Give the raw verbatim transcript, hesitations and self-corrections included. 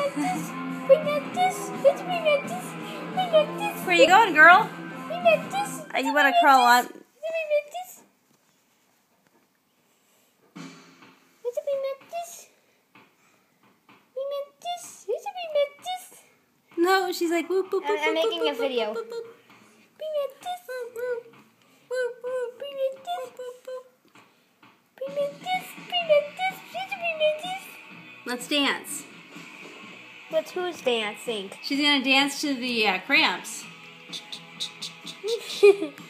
mantis. Big mantis. It's big mantis. Big mantis. Where you going, girl? Big mantis. Uh, you want to crawl on? It's a big mantis. It's a big mantis. Big mantis. It's a big mantis. No, she's like whoop boop boop. I'm, I'm boop, making boop, a video. Boop, boop, boop. Big mantis. Boop, boop. Big mantis. Big mantis. Big mantis. It's a big mantis. Let's dance. But who's dancing? She's gonna dance to the uh, cramps.